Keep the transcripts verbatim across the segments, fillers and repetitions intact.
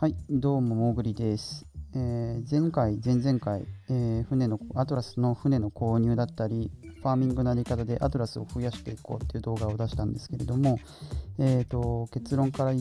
はい、どうも、モーグリです。えー前回、前々回、えー船の、アトラスの船の購入だったり、ファーミングのやり方でアトラスを増やしていこうっていう動画を出したんですけれども、えーと、結論から言って、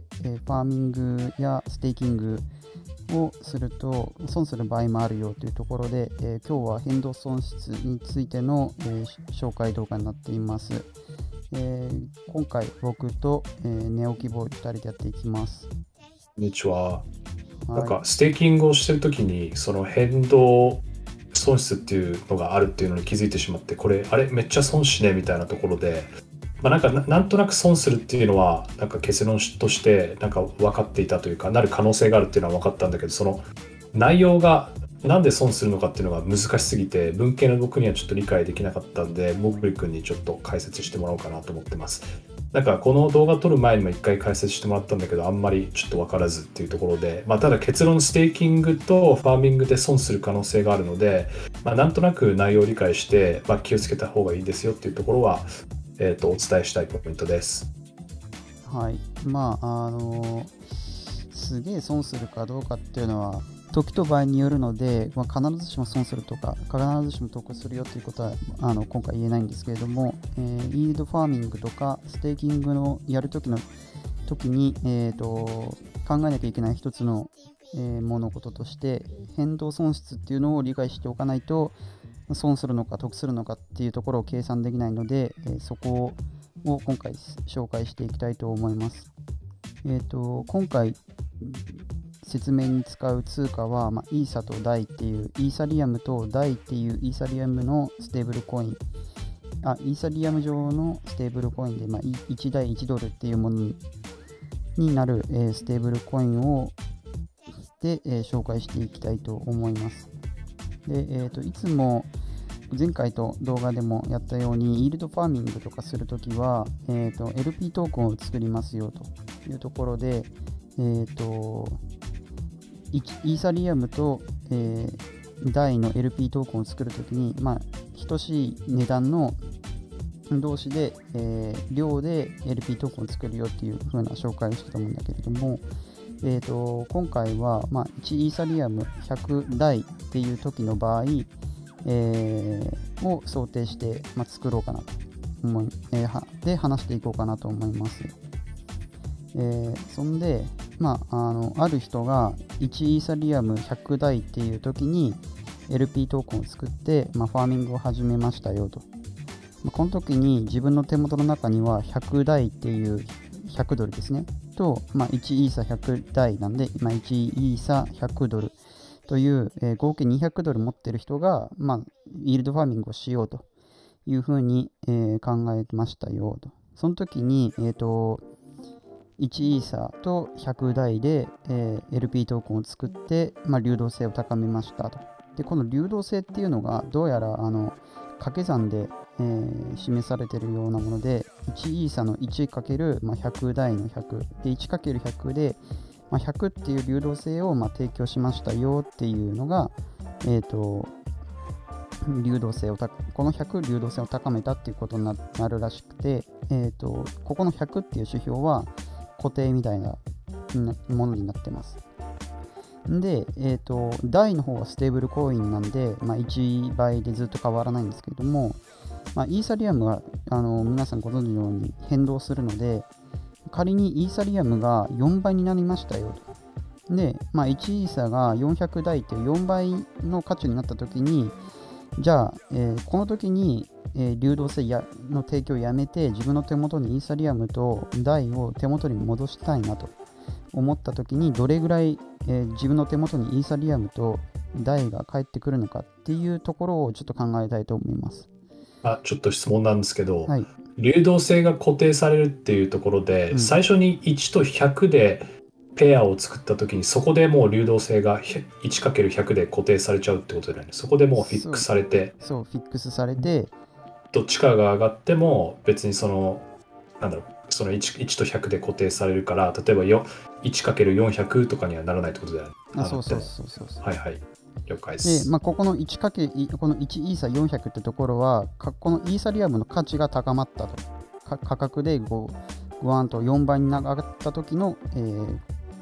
えーファーミングやステーキングをすると損する場合もあるよというところで、えー今日は変動損失についての、えー紹介動画になっています。えー今回、僕と、えーネオキボーイふたりでやっていきます。 こんにちは。なんはい。 かステーキングをしてるときにその変動損失っていうのがあるっていうのに気づいてしまって、これあれめっちゃ損しねみたいなところで、まあ、なんかななんとなく損するっていうのはなんか結論としてなんか分かっていたというか、なる可能性があるっていうのは分かったんだけど、その内容がなんで損するのかっていうのが難しすぎて文系の僕にはちょっと理解できなかったんで、モグリ君にちょっと解説してもらおうかなと思ってます。なんかこの動画撮る前にも一回解説してもらったんだけど、あんまりちょっと分からずっていうところで、まあ、ただ結論ステーキングとファーミングで損する可能性があるので、まあ、なんとなく内容を理解して、まあ、気をつけた方がいいですよっていうところは、えー、とお伝えしたいポイントです。 はい。まあ、あのすげえ損するかどうかっていうのは、時と場合によるので、まあ、必ずしも損するとか、必ずしも得するよということはあの今回言えないんですけれども、えー、イールドファーミングとかステーキングのやるときの時に、えーと、考えなきゃいけない一つの、えー物事として、変動損失っていうのを理解しておかないと、損するのか得するのかっていうところを計算できないので、えーそこを今回紹介していきたいと思います。えーと、今回説明に使う通貨は、まあ、イーサとダイっていう、イーサリアムとダイっていうイーサリアムのステーブルコイン、あ、イーサリアム上のステーブルコインで、まあ、いちダイいちドルっていうものにになる、えーステーブルコインをで、えー紹介していきたいと思います。で、えーと、いつも前回と動画でもやったように、イールドファーミングとかするときは、えーと、エルピー トークンを作りますよというところで、えーと、イーサリアムと、えー、ダイの エルピー トークンを作るときに、まあ、等しい値段の同士で、えー量で エルピー トークンを作るよっていう風な紹介をしたと思うんだけれども、えーと、今回は、まあ、いちイーサリアムひゃくダイっていう時の場合、えーを想定して、まあ、作ろうかなと思い、えーはで話していこうかなと思います。えーそんで、まあ、あのある人がいちイーサリアムひゃくダイっていう時に エルピー トークンを作って、まあ、ファーミングを始めましたよと。まあこの時に自分の手元の中にはひゃくダイっていうひゃくドルですね。と、まあ、いちイーサひゃくダイなんで、まあ、いちイーサひゃくドルという、えー合計にひゃくドル持ってる人が、まあ、イールドファーミングをしようというふうに、えー考えましたよと。その時に、えーと、いちイーサとひゃくダイで、えー エルピー トークンを作って、まあ、流動性を高めましたと。で、この流動性っていうのがどうやらあの掛け算で、えー示されているようなもので、いちイーサの いちかけるひゃくダイのひゃくで いちかけるひゃく で、まあ、ひゃくっていう流動性をまあ提供しましたよっていうのが、えーと流動性をたこのひゃく流動性を高めたっていうことになるらしくて、えーとここのひゃくっていう指標は固定みたいなものになってます。で、えーと、ダイの方はステーブルコインなんで、まあ、いちばいでずっと変わらないんですけれども、まあ、イーサリアムはあの皆さんご存知のように変動するので、仮にイーサリアムがよんばいになりましたよと。で、まあ、いちイーサがよんひゃくダイというよんばいの価値になったときに、じゃあ、えーこの時に、えー流動性やの提供をやめて、自分の手元にイーサリアムとダイを手元に戻したいなと思った時に、どれぐらい、えー自分の手元にイーサリアムとダイが返ってくるのかっていうところをちょっと考えたいと思います。 あ、ちょっと質問なんですけど、 はい。 流動性が固定されるっていうところで、 うん。 最初にいちとひゃくでペアを作った時にそこでもう流動性が いちかけるひゃく で固定されちゃうってことだよね。そこでもうフィックスそう、 されて、 そう、フィックスされて、 どっちかが上がっても別にそのなんだろう、その 1, いちとひゃくで固定されるから、例えばよ いちかけるよんひゃく とかにはならないってことだよね。 あ、そうそう上がっても。 そうそうそう。 はいはい。了解でで、まあ、 す。 ここの いちかける、このいちイーサよんひゃくってところは、かこのイーサリアムの価値が高まったと。か価格でこう、グワンとよんばいに上がった時の、えー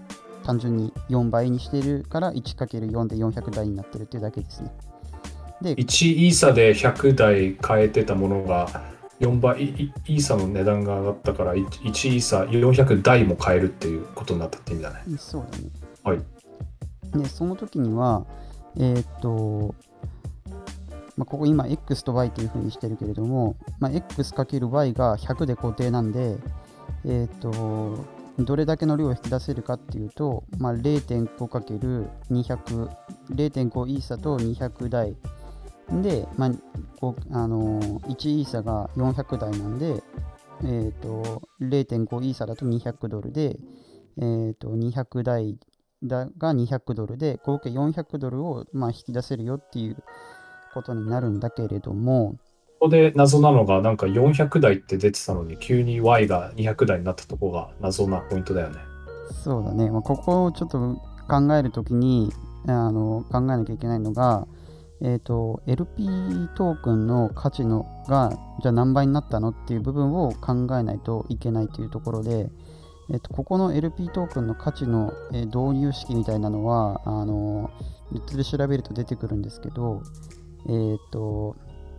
単純によんばいにしているから いちかけるよん でよんひゃくだいになってるっていうだけですね。でいちイーサでひゃくだい買えてたものがよんばいイーサの値段が上がったから いちイーサよんひゃくだいも買えるっていうことになったって意味だね。 そうだね。 はい。 でその時にはえー、っとまあ、ここ今 X と Y という風にしてるけれども、まあ、X×Y がひゃくで固定なんで、えー、とどれだけの量を引き出せるかっていうと、まあ、れいてんごかけるにひゃく、れいてんご イーサとにひゃくだいで、まあ、こうあのー、いちイーサがよんひゃくだいなんで、えー、と れいてんご イーサだとにひゃくドルで、えー、とにひゃくだいだがにひゃくドルで合計よんひゃくドルをまあ引き出せるよっていうことになるんだけれども、 ここで謎なのがなんかよんひゃくだいって出てたのに急に Y がにひゃくだいになったところが謎なポイントだよね。 そうだね、まあ、ここをちょっと考えるときにあの考えなきゃいけないのが、えーと、エルピー トークンの価値のがじゃあ何倍になったのっていう部分を考えないといけないというところで、えーと、ここの エルピー トークンの価値の、えー、導入式みたいなのはあのネットで調べると出てくるんですけど、えっ、ー、と、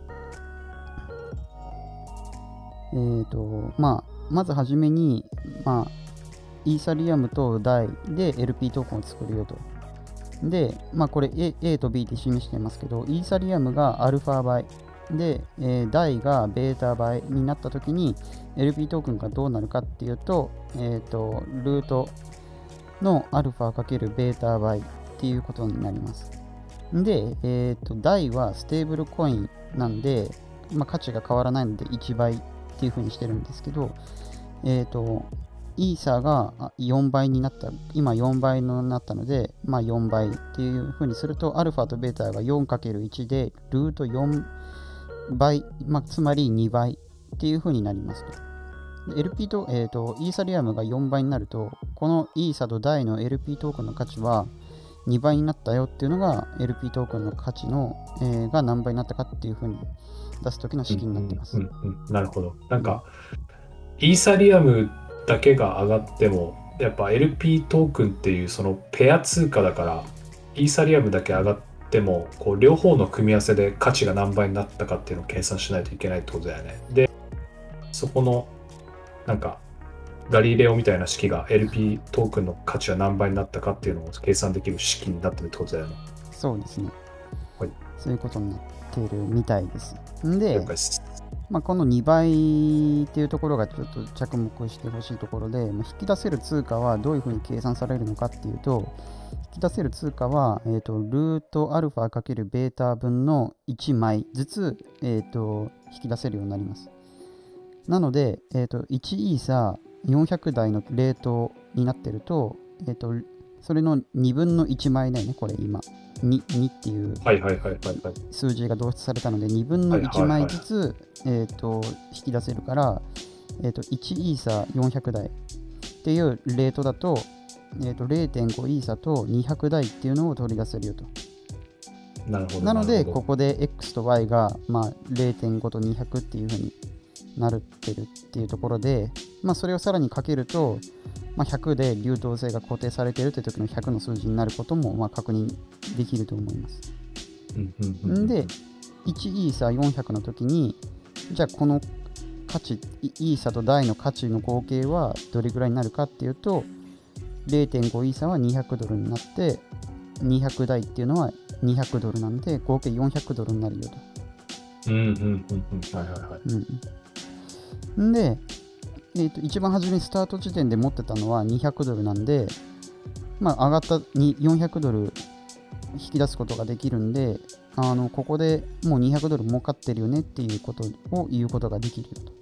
えっ、ー、と、まあ、まずはじめに、まあ、イーサリアムとダイで エルピー トークンを作るよと。で、まあ、これ A, A と B って示してますけど、イーサリアムがアルファ倍で、えー、ダイがベータ倍になったときに エルピー トークンがどうなるかっていうと、えっ、ー、と、ルートのアルファ×ベータ倍っていうことになります。で、えっ、ー、と、ダイはステーブルコインなんで、まあ、価値が変わらないのでいちばいっていう風にしてるんですけど、えっ、ー、と、イーサがよんばいになった、今よんばいになったので、まあ、よんばいっていう風にすると、アルファとベータが よんかけるいち で、ルートよんばい、まあ、つまりにばいっていう風になりますと。エルピー と、えーと、イーサリアムがよんばいになると、このイーサとダイの エルピー トークンの価値は、にばいになったよっていうのが エルピー トークンの価値の、えー、が何倍になったかっていう風に出すときの式になってます。 うんうんうん、なるほど。なんか、うん、イーサリアムだけが上がってもやっぱ エルピー トークンっていうそのペア通貨だからイーサリアムだけ上がってもこう両方の組み合わせで価値が何倍になったかっていうのを計算しないといけないってことだよね。で、そこのなんかガリレオみたいな式が エルピー トークンの価値は何倍になったかっていうのを計算できる式になってるってことだよね。 そうですね。 はい。 そういうことになっているみたいです。んで、まあ、このにばいっていうところがちょっと着目してほしいところで、まあ、引き出せる通貨はどういうふうに計算されるのかっていうと、引き出せる通貨は、えーと、ルートアルファ×ベータ分のいちまいずつ、えーと、引き出せるようになります。なので、えーと、いちイーサよんひゃくだいのレートになってると、えーと、それのにぶんのいちまいだよね、これ今。に, にっていう数字が導出されたのでにぶんのいちまいずつ、えー、と引き出せるから、えー、といちイーサよんひゃくだいっていうレートだと、えー、と れいてんご イーサとにひゃくだいっていうのを取り出せるよと。 なるほど。 なのでここで X と Y が、まあ、れいてんご とにひゃくっていう風になるってるっていうところで、まあ、それをさらにかけると、まあ、ひゃくで流動性が固定されているという時のひゃくの数字になることもまあ確認できると思います。んで、いちイーサよんひゃくの時に、じゃあこの価値、イーサとダイの価値の合計はどれぐらいになるかっていうと、れいてんご イーサはにひゃくドルになって、にひゃくダイっていうのはにひゃくドルなんで、合計よんひゃくドルになるよと。 うんうんうんうん。はいはいはい。 うん、で、えー、と一番初めスタート時点で持ってたのはにひゃくドルなんで、まあ、上がったによんひゃくドル引き出すことができるんで、あのここでもうにひゃくドル儲かってるよねっていうことを言うことができるよと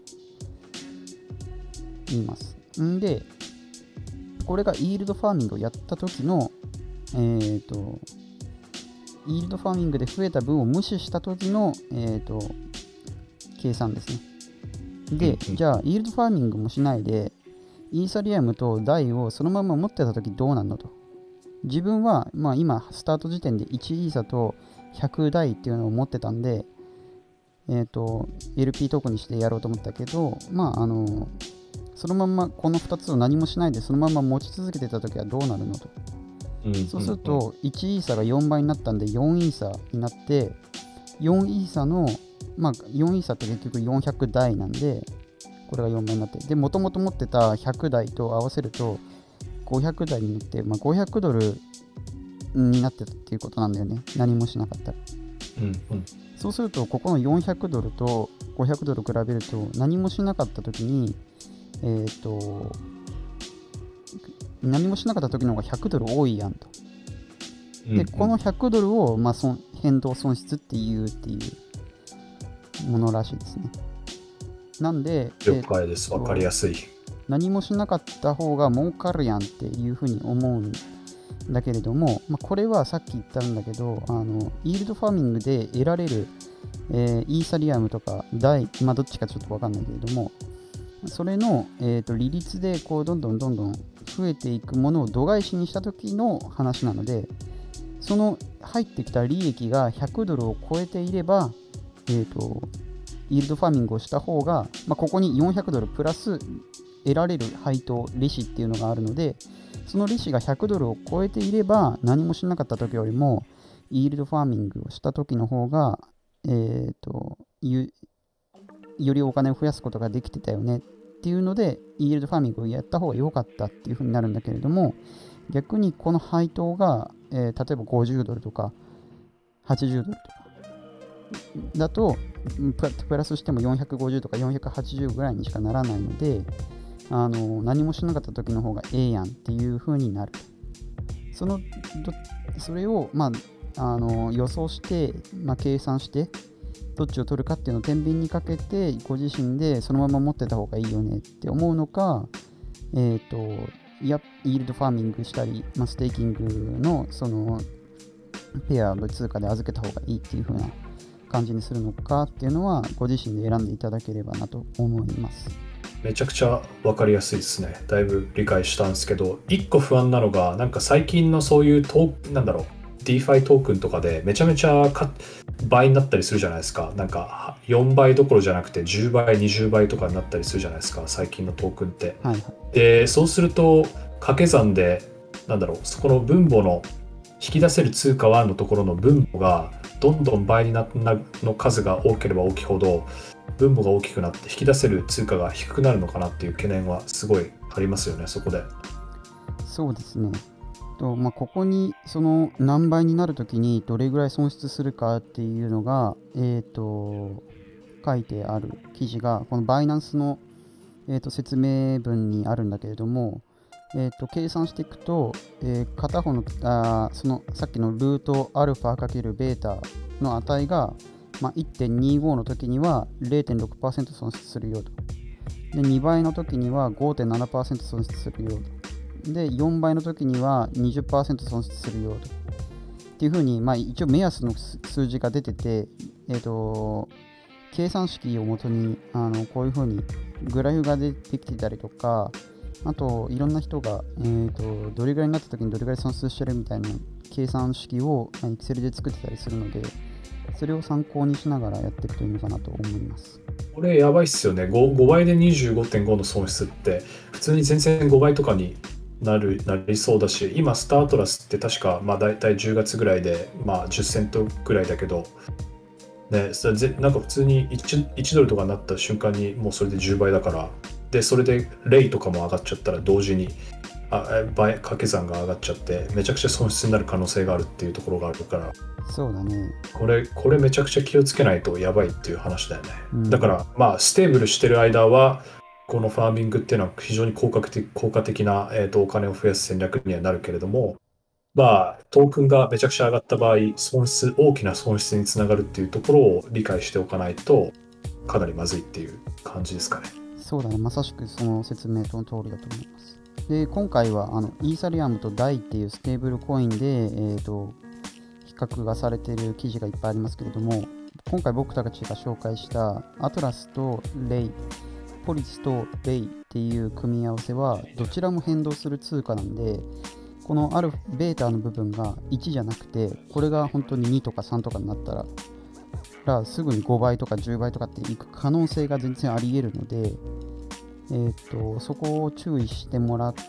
言います。んで、これがイールドファーミングをやった時の、えー、とイールドファーミングで増えた分を無視した時の、えー、と計算ですね。で、じゃあ、イールドファーミングもしないで、イーサリアムとダイをそのまま持ってたときどうなるのと。自分は、まあ今、スタート時点でいちイーサとひゃくダイっていうのを持ってたんで、えっと、エルピー トークンにしてやろうと思ったけど、まあ、あの、 そのまんまこのふたつを何もしないでそのまま持ち続けてたときはどうなるのと、うん、そうするといちイーサがよんばいになったんでよんイーサになって、よんイーサの、まあ、よんイーサって結局よんひゃくだいなんで、これがよんばいになって、で、もともと持ってたひゃくだいと合わせるとごひゃくだいになって、まあ、ごひゃくドルになってたっていうことなんだよね。何もしなかったら。 うんうん、 そうすると、ここのよんひゃくドルとごひゃくドル比べると、何もしなかったときに、えっと、何もしなかったときの方がひゃくドル多いやんと。で、うんうん、このひゃくドルを、まあ、そ変動損失っていうっていうものらしいですね。なんで、 了解です。わかりやすい。 何もしなかった方が儲かるやんっていうふうに思うんだけれども、まあ、これはさっき言ったんだけど、あのイールドファーミングで得られる、えー、イーサリアムとかダイ、まあ、どっちかちょっとわかんないけれども、それの、えー、と利率でこうどんどんどんどん増えていくものを度外視にした時の話なので、その入ってきた利益がひゃくドルを超えていれば、えー、とイールドファーミングをした方が、まあ、ここによんひゃくドルプラス得られる配当、利子っていうのがあるので、その利子がひゃくドルを超えていれば、何もしなかった時よりも、イールドファーミングをした時の方が、えーと、よりお金を増やすことができてたよねっていうので、イールドファーミングをやった方が良かったっていう風になるんだけれども、逆にこの配当が、えー、例えばごじゅうドルとかはちじゅうドルとかだと、プラスしてもよんひゃくごじゅうとかよんひゃくはちじゅうぐらいにしかならないので、あの何もしなかった時の方がええやんっていう風になる。そのそれを、まあ、あの予想して、まあ、計算してどっちを取るかっていうのを天秤にかけてご自身でそのまま持ってた方がいいよねって思うのか、えっといやイールドファーミングしたり、まあ、ステーキングのそのペアの通貨で預けた方がいいっていう風な感じにするのかっていうのはご自身で選んでいただければなと思います。 めちゃくちゃ分かりやすいですね。だいぶ理解したんですけど、一個不安なのが、なんか最近のそういうトーなんだろう ディーファイ トークンとかでめちゃめちゃか倍になったりするじゃないですか。なんかよんばいどころじゃなくてじゅうばいにじゅうばいとかになったりするじゃないですか、最近のトークンって、はいはい、でそうすると掛け算でなんだろうそこの分母の引き出せる通貨はのところの分母がどんどん倍になの数が多ければ大きいほど分母が大きくなって引き出せる通貨が低くなるのかなっていう懸念はすごいありますよね、そこで。 そうですね。と、まあ、ここにその何倍になるときにどれぐらい損失するかっていうのが、えー、と書いてある記事がこのバイナンスの、えー、と説明文にあるんだけれども、えー、と計算していくと、えー、片方のあそのさっきのルートアルファ×ベータの値が、まあ、いってんにご の時には れいてんろくパーセント 損失するよと。でにばいの時には ごてんななパーセント 損失するよと。でよんばいの時には にじゅっパーセント 損失するよと。っていうふうに、まあ、一応目安の数字が出てて、えーと、計算式をもとにあのこういうふうにグラフが出てきてたりとか、あといろんな人が、えーと、どれぐらいになった時にどれぐらい損失してるみたいな計算式を Excel で作ってたりするので、それを参考にしながらやっていくといいのかなと思います。 これやばいっすよね。 5, 5倍で にじゅうごてんご の損失って普通に全然ごばいとかになるなりそうだし、今スタートラスって確かまあ大体じゅうがつぐらいで、まあ、じゅっセントぐらいだけど、ね、それなんか普通に 1, いちドルとかになった瞬間にもうそれでじゅうばいだから、でそれでレイとかも上がっちゃったら同時にあ倍掛け算が上がっちゃってめちゃくちゃ損失になる可能性があるっていうところがあるから、 そうだね、 これこれめちゃくちゃ気をつけないとやばいっていう話だよね、 うん、 だからまあステーブルしてる間はこのファーミングっていうのは非常に効果的、効果的な、えーと、お金を増やす戦略にはなるけれども、まあトークンがめちゃくちゃ上がった場合損失大きな損失につながるっていうところを理解しておかないとかなりまずいっていう感じですかね。 そうだね、まさしくその説明の通りだと思います。で今回はあのイーサリアムとダイっていうステーブルコインで、えーと比較がされている記事がいっぱいありますけれども、今回僕たちが紹介したアトラスとレイ、ポリスとレイっていう組み合わせはどちらも変動する通貨なんで、このアルフベータの部分がいちじゃなくて、これが本当ににとかさんとかになったららすぐにごばいとかじゅうばいとかっていく可能性が全然あり得るので、 えーと、そこを注意してもらって、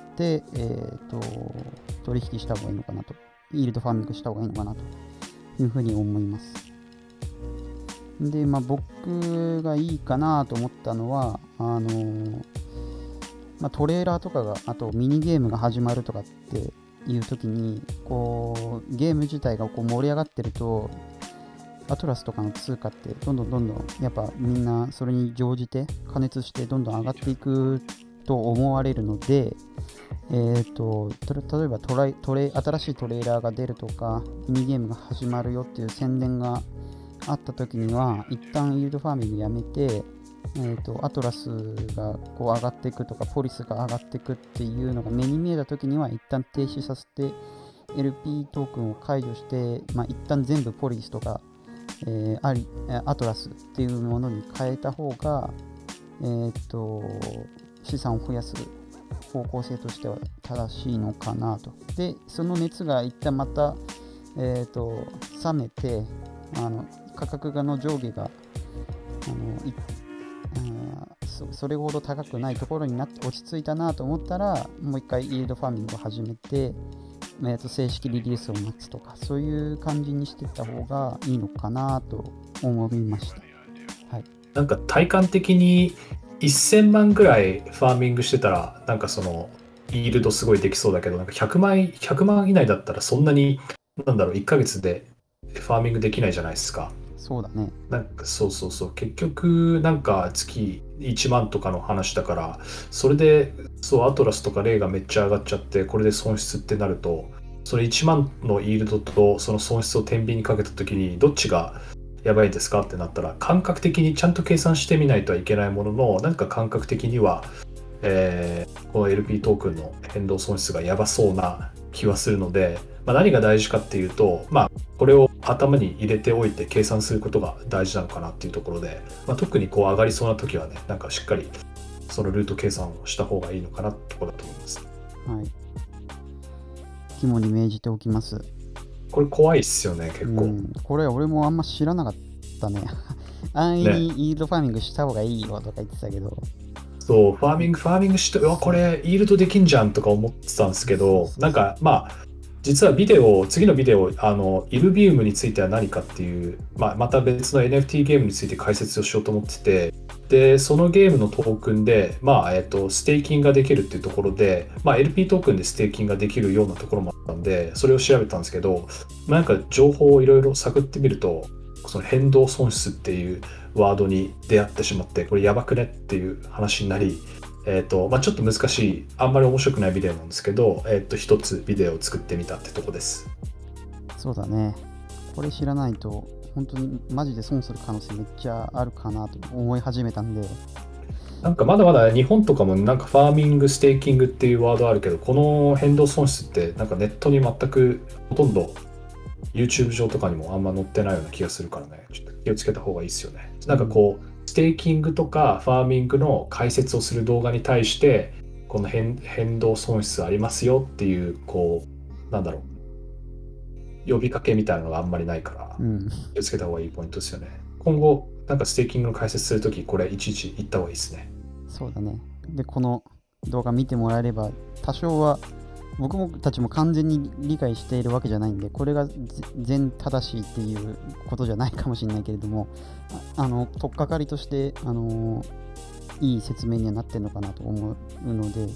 えーと、取引した方がいいのかなと、イールドファーミングした方がいいのかなというふうに思います。で、まあ、僕がいいかなと思ったのは、あのーまあ、トレーラーとかが、あとミニゲームが始まるとかっていう時に、こう、ゲーム自体がこう盛り上がってると、アトラスとかの通貨ってどんどんどんどんやっぱみんなそれに乗じて加熱してどんどん上がっていくと思われるので、えーと、例えばトライトレ新しいトレーラーが出るとかミニゲームが始まるよっていう宣伝があった時には一旦イールドファーミングやめて、えーと、アトラスがこう上がっていくとかポリスが上がっていくっていうのが目に見えた時には一旦停止させて エルピー トークンを解除して、まあ、一旦全部ポリスとかえー、アリアトラスっていうものに変えた方が、えー、と資産を増やす方向性としては正しいのかなと。で、その熱が一旦また、えー、と冷めてあの価格がの上下があのいあ そ, それほど高くないところになって落ち着いたなと思ったらもう一回イールドファーミングを始めて、えー、と正式リリースを待つとかそういう感じにしていった方がいいのかなと思いました。はい、 なんか体感的にせんまんぐらいファーミングしてたらなんかそのイールドすごいできそうだけどなんかひゃくまん、ひゃくまん以内だったらそんなになんだろういっかげつでファーミングできないじゃないですか。 そうだね。 なんかそうそうそう結局なんか月いちまんとかの話だからそれでそうアトラスとかレイがめっちゃ上がっちゃってこれで損失ってなるとそれいちまんのイールドとその損失を天秤にかけた時にどっちがやばいですかってなったら感覚的にちゃんと計算してみないといけないもののなんか感覚的には、えー、この エルピー トークンの変動損失がやばそうな気はするので、まあ、何が大事かっていうと、まあ、これを頭に入れておいて計算することが大事なのかなっていうところで、まあ、特にこう上がりそうな時はねなんかしっかりそのルート計算をした方がいいのかなってところだと思います。 はい。肝に銘じておきます。 これ怖いっすよね結構、うん、 これ俺もあんま知らなかったね安易にイールドファーミングした方がいいよとか言ってたけど、 そうファーミングファーミングしてうわこれイールドできんじゃんとか思ってたんですけどなんかまあ実はビデオ次のビデオあのイルビウムについては何かっていう、まあ、また別の エヌエフティー ゲームについて解説をしようと思っててでそのゲームのトークンで、まあえっと、ステーキングができるっていうところで、まあ、エルピー トークンでステーキングができるようなところもあったんでそれを調べたんですけど、まあ、なんか情報をいろいろ探ってみるとその変動損失っていうワードに出会ってしまってこれやばくねっていう話になりえーとまあ、ちょっと難しいあんまり面白くないビデオなんですけど、えー、と一つビデオを作ってみたってとこです。 そうだねこれ知らないと本当にマジで損する可能性めっちゃあるかなと思い始めたんでなんかまだまだ日本とかもなんかファーミングステーキングっていうワードあるけどこの変動損失ってなんかネットに全くほとんど YouTube 上とかにもあんま載ってないような気がするからねちょっと気をつけた方がいいですよね。なんかこう、うんステーキングとかファーミングの解説をする動画に対してこの 変, 変動損失ありますよっていうこうなんだろう呼びかけみたいなのがあんまりないから、うん、気をつけた方がいいポイントですよね。今後なんかステーキングの解説するときこれいちいち言った方がいいですね。 そうだね。でこの動画見てもらえれば多少は僕もたちも完全に理解しているわけじゃないんでこれが全正しいっていうことじゃないかもしれないけれども あ, あの取っかかりとして、あのー、いい説明にはなってるのかなと思うので、はい、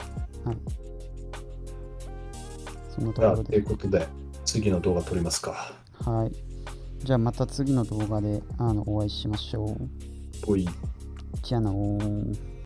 そんなところでということで次の動画撮りますか。 はい、じゃあまた次の動画であのお会いしましょう。 おいじゃあなー。